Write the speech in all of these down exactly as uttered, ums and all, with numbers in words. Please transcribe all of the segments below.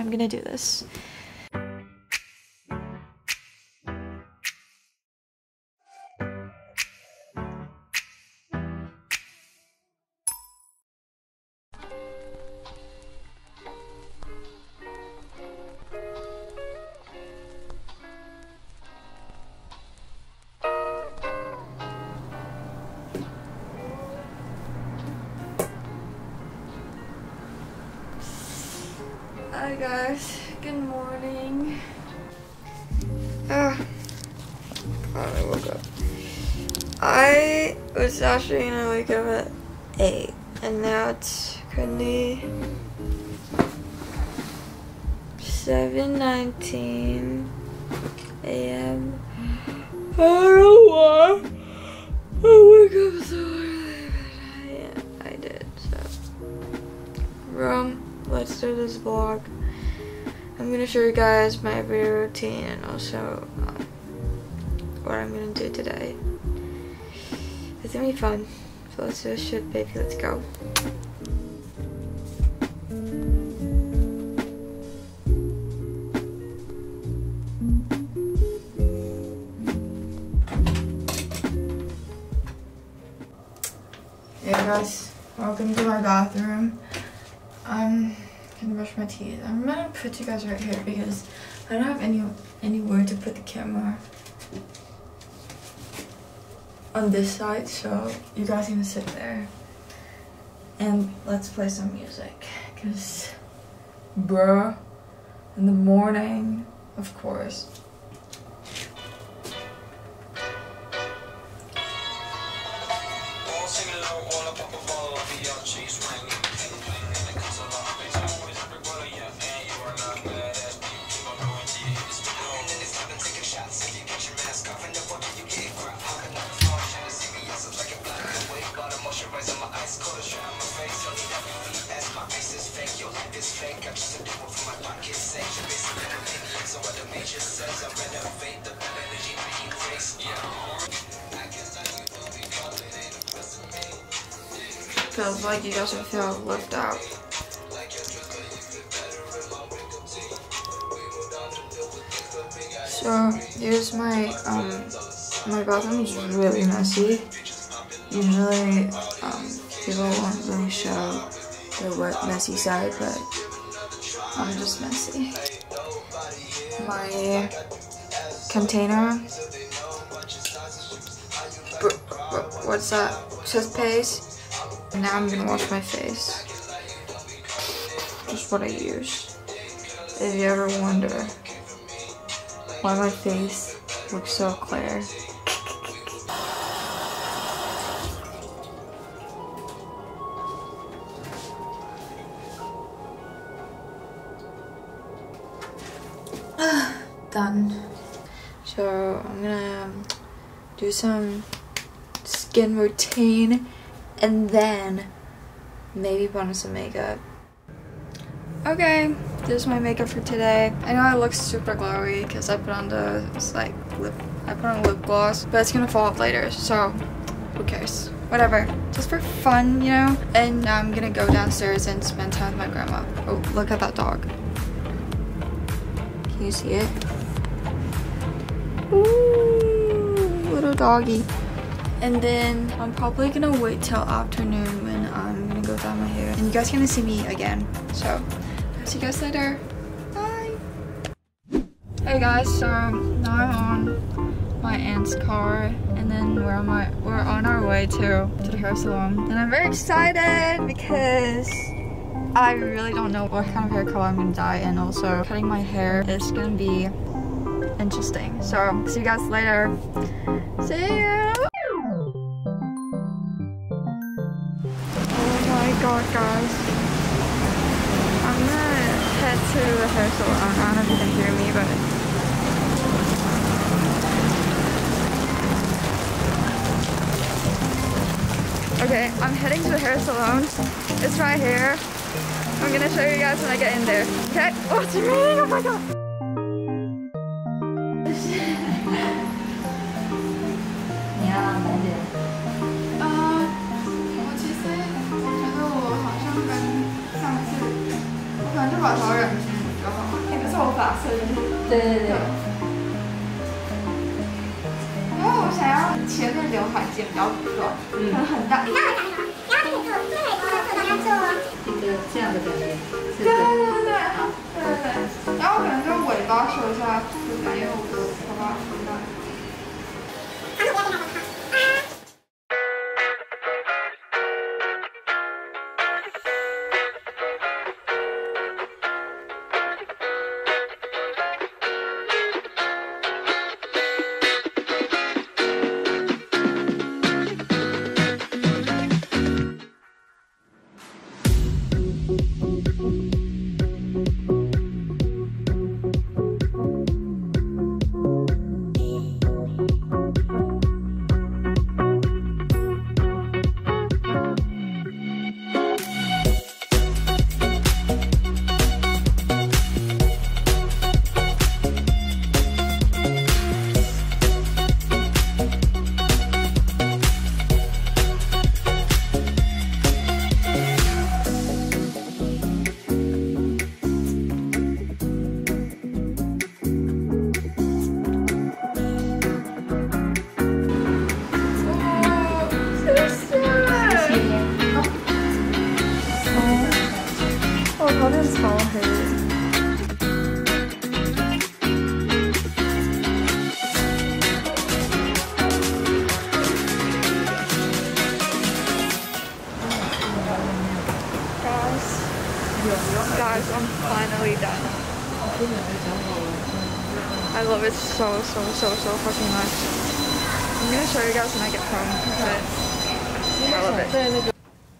I'm gonna do this. Hi guys, good morning. Ah, I woke up. I was actually gonna wake up at eight, and now it's currently seven nineteen a m I don't know why I wake up so early, but I, I did. So, wrong. Let's do this vlog. I'm gonna show you guys my everyday routine and also um, what I'm gonna do today. It's gonna be fun. So let's do this shit, baby. Let's go. Hey guys, welcome to my bathroom. I'm gonna brush my teeth. I'm gonna put you guys right here because I don't have any anywhere to put the camera on this side, so you guys are gonna sit there and let's play some music because bruh, in the morning, of course. Feels like you guys would feel left out. So here's my um my bathroom is really messy. Usually um people won't really show the wet messy side, but I'm just messy. My container, what's that? Toothpaste. Now I'm gonna wash my face. Just what I use. If you ever wonder why my face looks so clear. Done. So I'm gonna um, do some skin routine and then maybe put on some makeup. Okay, this is my makeup for today. I know I look super glowy because I put on the like lip I put on lip gloss, but it's gonna fall off later, so who cares? Whatever. Just for fun, you know? And now I'm gonna go downstairs and spend time with my grandma. Oh, look at that dog. Can you see it? Ooh, little doggy. And then I'm probably gonna wait till afternoon when I'm gonna go dye my hair. And you guys are gonna see me again. So, I'll see you guys later. Bye! Hey guys, so now I'm on my aunt's car. And then we're on, my, we're on our way to, to the hair salon. And I'm very excited because I really don't know what kind of hair color I'm gonna dye. And also, cutting my hair is gonna be interesting. So, see you guys later. See ya! God, guys, I'm gonna head to the hair salon. I don't know if you can hear me, but okay, I'm heading to the hair salon. It's right here. I'm gonna show you guys when I get in there. Okay? Oh, it's raining! Oh my god! 做法色的。 对对对。 因为我想要前面刘海剪比较短，嗯，很大。你让我讲什么？然后可以做最多做到要做一个这样的感觉。 对对对对，好，对对对。然后我可能就尾巴修一下质感，因为我的头发很大。头变超黑。Guys, guys, I'm finally done. I love it so, so, so, so fucking much. I'm gonna show you guys when I get home, but I love it.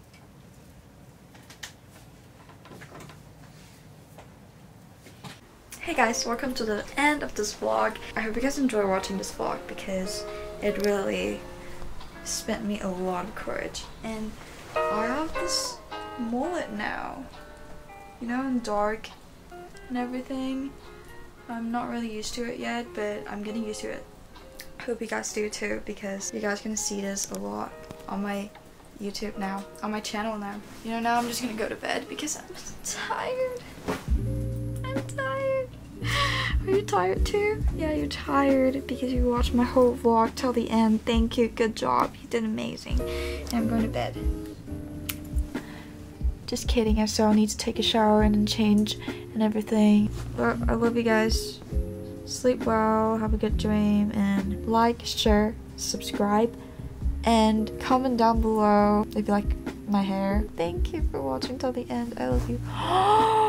Hey guys, welcome to the end of this vlog. I hope you guys enjoy watching this vlog because it really spent me a lot of courage. And I have this mullet now, you know, in dark and everything. I'm not really used to it yet, but I'm getting used to it. I hope you guys do too, because you guys are gonna see this a lot on my YouTube now, on my channel now. You know, now I'm just gonna go to bed because I'm tired. I'm tired. Are you tired too? Yeah, you're tired because you watched my whole vlog till the end. Thank you, good job. You did amazing. And I'm going to bed. Just kidding, I still need to take a shower and then change and everything. But I love you guys. Sleep well, have a good dream, and like, share, subscribe, and comment down below if you like my hair. Thank you for watching till the end. I love you.